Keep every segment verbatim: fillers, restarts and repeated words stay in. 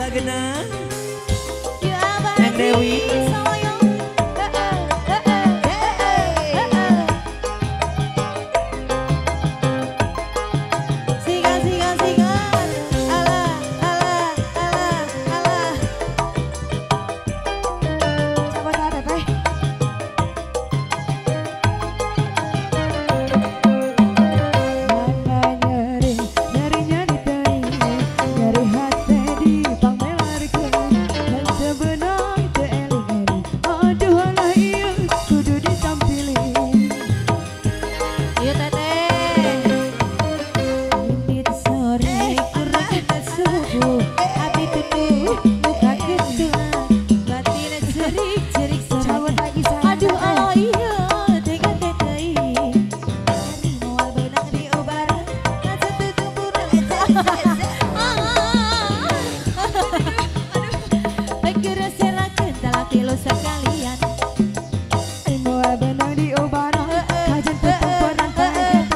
ala genang. Ya Abah Neng Dewi. sayang. Sigan sigan sigan. Ala ala ala ala. Coba ada teh. Sekalian Moal benang diobara kajen tutup perang kajen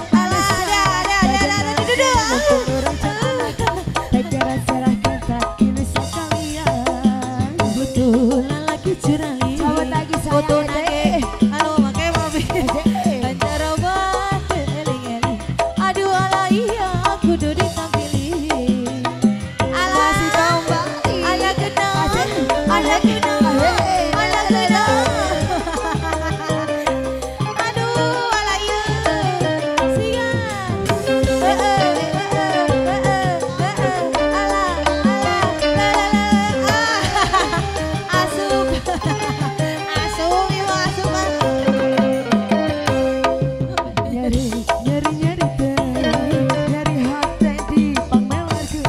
tegara serahkan tak kini sekalian betulan lagi curali Selamat pagi foto saya nage anu make mobil banjar obat eling-eling aduh ala iya kudu ditampili ala si kembali ala kenal ala kenal ala kenal aduh ala iya sian ala asup asup ibu asup nyari nyari nyari teh nyari hati di pangmelarku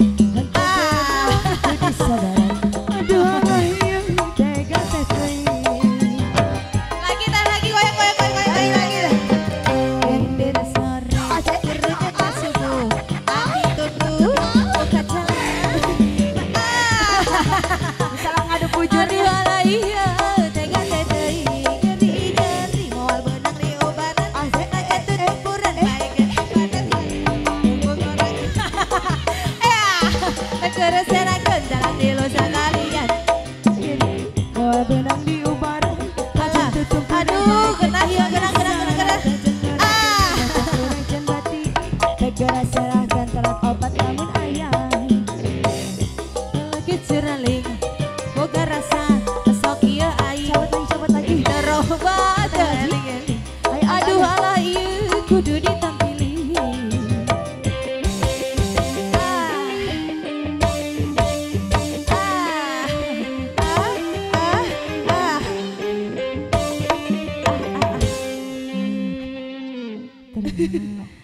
jadi sadaran aduh Allah iya tega teteh lagi dah lagi goyang goyang goyang goyang lagi lagi ender sore kerja tak subuh hati tutup buka jalan salah ngadu bujur aduh ala iya tega teteh geri geri moal benang di obaran aja tutupuran baik badan eh tegara serakeun dalam di lo sekalian moal benang diobara kajen tutup aduh kena hiu kena kena kena kena ah tegara serahkan telat obat namun ayah lagi ceraling boga rasa sok ieu ai cabut lagi cabut lagi terobat eling-eling aduh ala ieu kudu ditampili ah ah ah ah ah